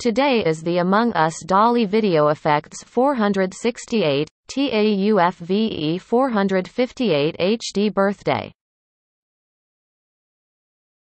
Today is the Among Us Dolly Video Effects 468, TAUDVE468 HD birthday.